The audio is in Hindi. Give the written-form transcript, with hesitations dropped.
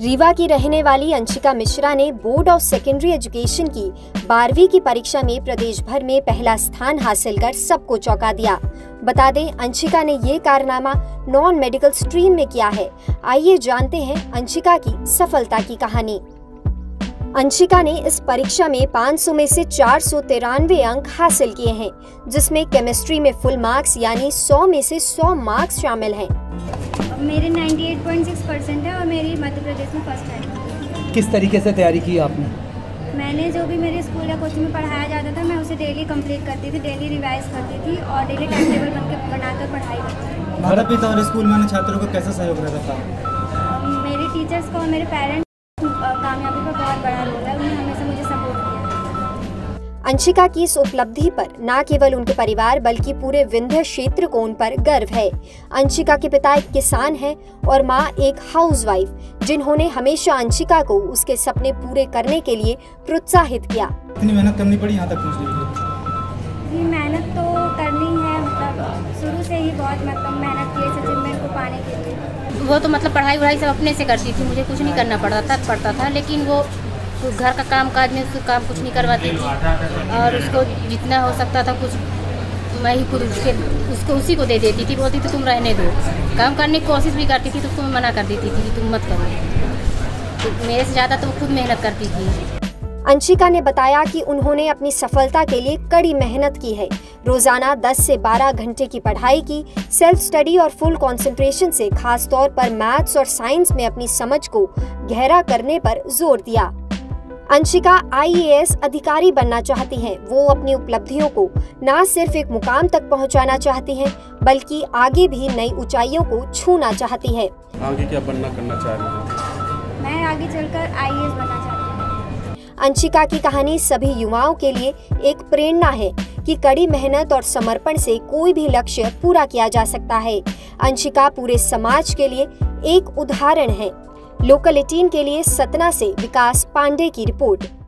रीवा की रहने वाली अंशिका मिश्रा ने बोर्ड ऑफ सेकेंडरी एजुकेशन की 12वीं की परीक्षा में प्रदेश भर में पहला स्थान हासिल कर सबको चौंका दिया। बता दें, अंशिका ने ये कारनामा नॉन मेडिकल स्ट्रीम में किया है। आइए जानते हैं अंशिका की सफलता की कहानी। अंशिका ने इस परीक्षा में 500 में से 493 अंक हासिल किए हैं, जिसमें केमिस्ट्री में फुल मार्क्स यानी 100 में से 100 मार्क्स शामिल हैं। मेरे 98.6% है और मेरी मध्य प्रदेश में फर्स्ट है। किस तरीके से तैयारी की आपने? मैंने जो भी मेरे स्कूल या कोचिंग में पढ़ाया जाता था, मैं उसे डेली कंप्लीट करती थी, डेली रिवाइज करती थी और डेली टाइम टेबल बनाकर पढ़ाई करती थी। माता पिता और स्कूल में छात्रों को कैसा सहयोग रहता था? मेरे टीचर्स को और मेरे पेरेंट्स कामयाबी पर बहुत बड़ा रोल है, उन्होंने हमेशा मुझे सपोर्ट किया। अंशिका की इस उपलब्धि पर न केवल उनके परिवार बल्कि पूरे विंध्य क्षेत्र को उन पर गर्व है। अंशिका के पिता एक किसान हैं और मां एक हाउसवाइफ, जिन्होंने हमेशा अंशिका को उसके सपने पूरे करने के लिए प्रोत्साहित किया। इतनी मेहनत करनी पड़ी यहाँ तक पहुँचने के लिए? जी, मेहनत तो करनी है, शुरू से ही बहुत मेहनत की इस अचीवमेंट को पाने के लिए। वो तो पढ़ाई सब अपने से करती थी, मुझे कुछ नहीं करना पड़ता था, लेकिन वो घर का काम काज में उसको काम कुछ नहीं करवाती थी और उसको जितना हो सकता था कुछ मैं ही खुद उसको उसी को दे देती थी। बोलती थी तुम रहने दो, काम करने की कोशिश भी करती थी तो उसको मैं मना कर देती थी कि तुम मत करो। तो मेरे से ज़्यादा तो वो खुद मेहनत करती थी। अंशिका ने बताया कि उन्होंने अपनी सफलता के लिए कड़ी मेहनत की है। रोजाना 10 से 12 घंटे की पढ़ाई की, सेल्फ स्टडी और फुल कंसंट्रेशन से खास तौर पर मैथ्स और साइंस में अपनी समझ को गहरा करने पर जोर दिया। अंशिका IAS अधिकारी बनना चाहती हैं। वो अपनी उपलब्धियों को न सिर्फ एक मुकाम तक पहुंचाना चाहती हैं, बल्कि आगे भी नई ऊंचाइयों को छूना चाहती हैं। आगे क्या करना चाह रही हैं? मैं आगे चलकर IAS बनना चाहती हूँ। अंशिका की कहानी सभी युवाओं के लिए एक प्रेरणा है कि कड़ी मेहनत और समर्पण से कोई भी लक्ष्य पूरा किया जा सकता है। अंशिका पूरे समाज के लिए एक उदाहरण है। लोकल 18 के लिए सतना से विकास पांडे की रिपोर्ट।